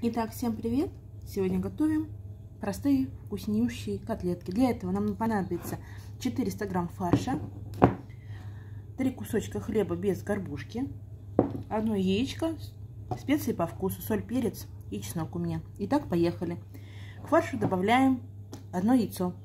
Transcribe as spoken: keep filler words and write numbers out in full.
Итак, всем привет! Сегодня готовим простые вкуснющие котлетки. Для этого нам понадобится четыреста грамм фарша, три кусочка хлеба без горбушки, одно яичко, специи по вкусу, соль, перец и чеснок у меня. Итак, поехали. К фаршу добавляем одно яйцо.